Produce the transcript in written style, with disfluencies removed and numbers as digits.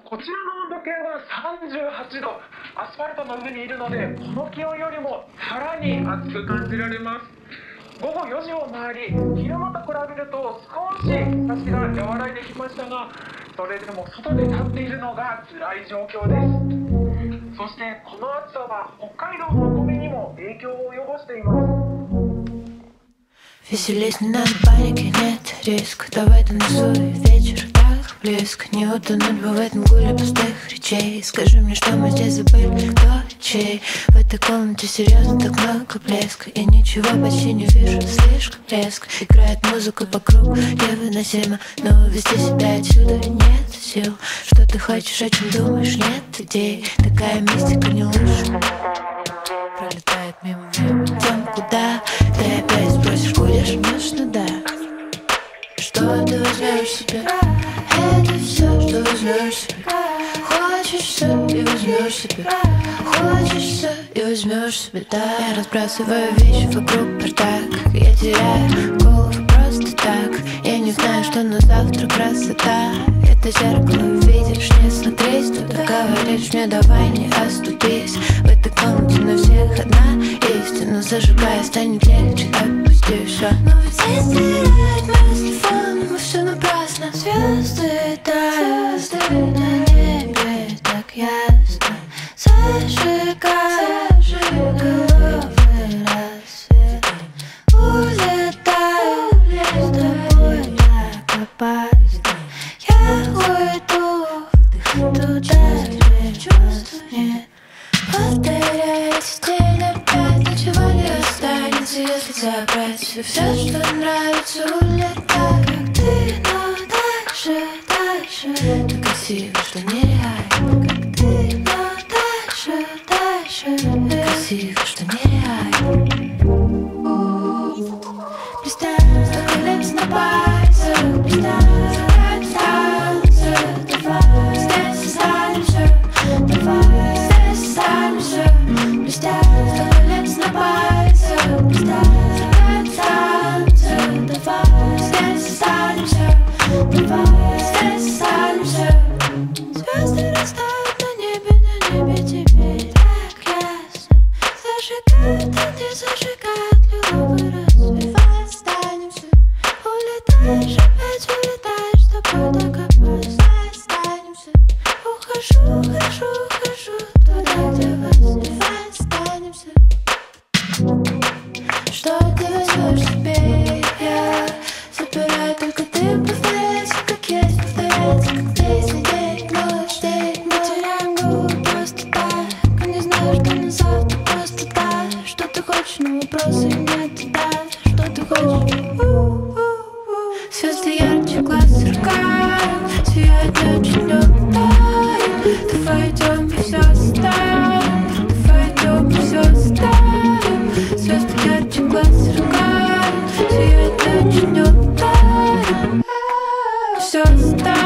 こちらの温度計は38度、アスファルトの上にいるので、この気温よりもさらに暑く感じられます。午後4時を回り、昼間と比べると少し日差しが和らいできましたが、それでも外で立っているのが辛い状況です。そしてこの暑さは北海道のお米にも影響を及ぼしています。 Веселись, не надо паники, нет риска. Давай танцуй, вечер так близко. Не утонуть бы в этом гуле пустых речей. Скажи мне, что мы здесь забыли, кто чей. В этой комнате серьезно так много блеска. Я ничего почти не вижу, слишком резко. Играет музыка вокруг, невыносимо. Но увести себя отсюда нет сил. Что ты хочешь, о чем думаешь, нет идей. Такая мистика не лучше. Пролетает мимо время. Тем, куда ты опять спросишь, будешь? Конечно, да. Что ты возьмешь себе? Это все, что возьмешь себе. Хочешь все и возьмешь себе. Хочешь все и возьмешь себе, да. Я разбрасываю вещи вокруг бардак. Я теряю голову просто так. Я не знаю, что на завтра красота. Это зеркало видишь, не смотрись. Туда говоришь мне, давай не оступись. В этой комнате на всех одна истина. Зажигая, станет легче, отпусти все. Но ведь если терять мысли фоном, и все напрасно. Звезды тают на небе так ясно. Зажигая головы рассвет. Улетаю с тобой так опасно. Я уйду туда, где просто нет. Повторяется день опять, ничего не останется, если забрать все, что нравится, улетай, как ты, но дальше, дальше. Ты красиво, что нереально, как ты, но дальше, дальше. Ты красиво, что нереально. Представь, что колец на пальцах, представь, танцы, давай, здесь останемся, давай, здесь останемся. Представь, что колец на пальцах, представь, танцы, давай, здесь останемся, давай, здесь останемся. Звезды растают на небе теперь так ясно. Зажигают, а не зажигают любовь рассвет. Давай останемся, улетаешь, опять улетаешь, с тобой так опасно. Останемся, ухожу, ухожу, ухожу туда, где вас нет. Давай останемся. Что ты возьмешь себе? Я забираю только ты, повторяйся, как есть, повторяйся, как песня, день, ночь, день, мы теряем голову просто так. Не знаю, что на завтра просто так. Что ты хочешь, но вопросы нет, да. Что ты хочешь? Звезды ярче глаз сверкают, сияет очень ударит. Давай идем и все оставим, давай идем и все оставим. Звезды ярче глаз сверкают, сияет очень ударит. Все оставим.